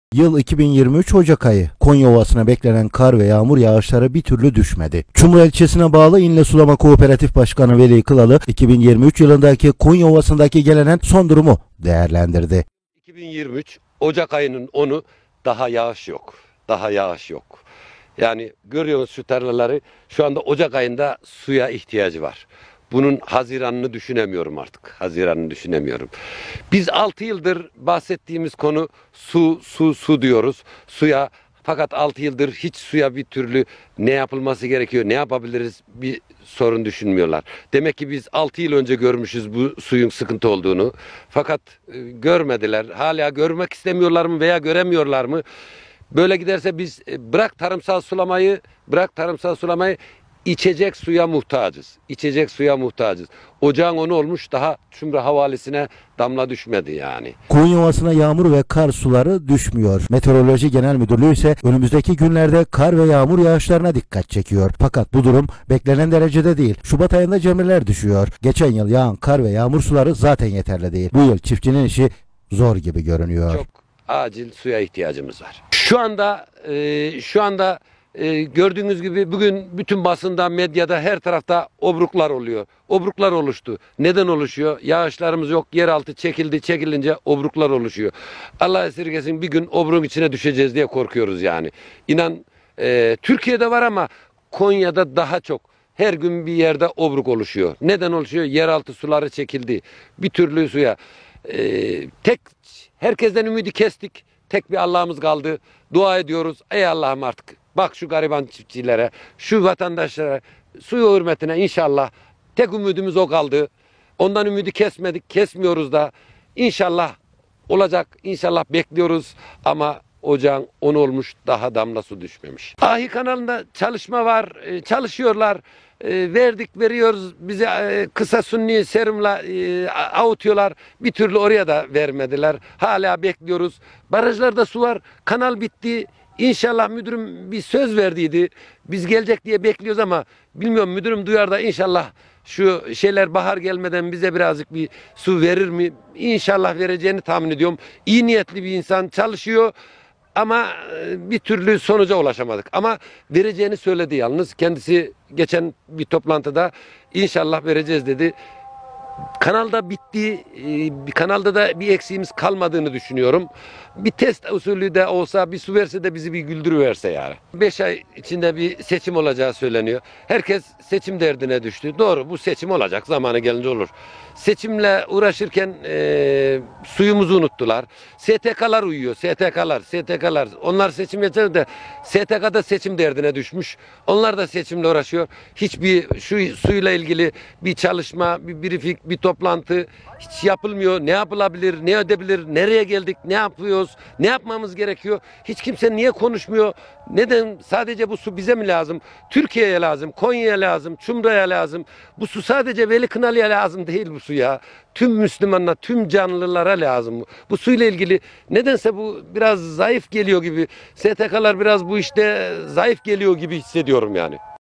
Yıl 2023 Ocak ayı. Konya Ovası'na beklenen kar ve yağmur yağışları bir türlü düşmedi. Çumru ilçesine bağlı İnle Sulama Kooperatif Başkanı Veli Kılalı, 2023 yılındaki Konya Ovası'ndaki gelenen son durumu değerlendirdi. 2023 Ocak ayının 10'u daha yağış yok. Daha yağış yok. Yani görüyoruz şu tarlaları, şu anda Ocak ayında suya ihtiyacı var. Bunun Haziran'ını düşünemiyorum artık. Haziran'ını düşünemiyorum. Biz 6 yıldır bahsettiğimiz konu su diyoruz. Suya, fakat 6 yıldır hiç suya bir türlü ne yapılması gerekiyor, ne yapabiliriz bir sorun düşünmüyorlar. Demek ki biz 6 yıl önce görmüşüz bu suyun sıkıntı olduğunu. Fakat görmediler. Hala görmek istemiyorlar mı veya göremiyorlar mı? Böyle giderse biz bırak tarımsal sulamayı içecek suya muhtacız. İçecek suya muhtacız. Ocağın onu olmuş, daha Çumru havalisine damla düşmedi yani. Konya Ovası'na yağmur ve kar suları düşmüyor. Meteoroloji Genel Müdürlüğü ise önümüzdeki günlerde kar ve yağmur yağışlarına dikkat çekiyor. Fakat bu durum beklenen derecede değil. Şubat ayında cemreler düşüyor. Geçen yıl yağan kar ve yağmur suları zaten yeterli değil. Bu yıl çiftçinin işi zor gibi görünüyor. Çok acil suya ihtiyacımız var. Şu anda gördüğünüz gibi bugün bütün basında, medyada, her tarafta obruklar oluyor. Obruklar oluştu. Neden oluşuyor? Yağışlarımız yok. Yeraltı çekilince obruklar oluşuyor. Allah esirgesin, bir gün obrun içine düşeceğiz diye korkuyoruz yani. İnan, Türkiye'de var ama Konya'da daha çok. Her gün bir yerde obruk oluşuyor. Neden oluşuyor? Yeraltı suları çekildi. Bir türlü suya. Herkesten ümidi kestik. Tek bir Allah'ımız kaldı. Dua ediyoruz. Ey Allah'ım, artık bak şu gariban çiftçilere, şu vatandaşlara, suyu hürmetine inşallah. Tek umudumuz o kaldı. Ondan ümidi kesmedik, kesmiyoruz da. İnşallah olacak, inşallah bekliyoruz ama ocağın 10 olmuş, daha damla su düşmemiş. Ahi kanalında çalışma var, çalışıyorlar. Veriyoruz, bize kısa sunni serumla avutuyorlar. Bir türlü oraya da vermediler. Hala bekliyoruz. Barajlarda su var, kanal bitti. İnşallah müdürüm bir söz verdiydi. Biz gelecek diye bekliyoruz ama bilmiyorum, müdürüm duyar da inşallah şu şeyler bahar gelmeden bize birazcık bir su verir mi? İnşallah vereceğini tahmin ediyorum. İyi niyetli bir insan, çalışıyor. Ama bir türlü sonuca ulaşamadık. Ama vereceğini söyledi yalnız. Kendisi geçen bir toplantıda inşallah vereceğiz dedi. Kanalda bitti. Kanalda da bir eksiğimiz kalmadığını düşünüyorum. Bir test usulü de olsa, bir su verse de bizi bir güldürüverse yani. 5 ay içinde bir seçim olacağı söyleniyor. Herkes seçim derdine düştü. Doğru, bu seçim olacak. Zamanı gelince olur. Seçimle uğraşırken suyumuzu unuttular. STK'lar uyuyor. STK'lar. Onlar seçim yapacak da STK'da seçim derdine düşmüş. Onlar da seçimle uğraşıyor. Hiçbir şu suyla ilgili bir çalışma, bir briefing, bir toplantı hiç yapılmıyor. Ne yapılabilir, ne edebilir, nereye geldik, ne yapıyoruz, ne yapmamız gerekiyor? Hiç kimse niye konuşmuyor? Neden? Sadece bu su bize mi lazım? Türkiye'ye lazım, Konya'ya lazım, Çumru'ya lazım. Bu su sadece Veli Kınalı'ya lazım değil bu su ya. Tüm Müslümanlar, tüm canlılara lazım. Bu suyla ilgili nedense bu biraz zayıf geliyor gibi. STK'lar biraz bu işte zayıf geliyor gibi hissediyorum yani.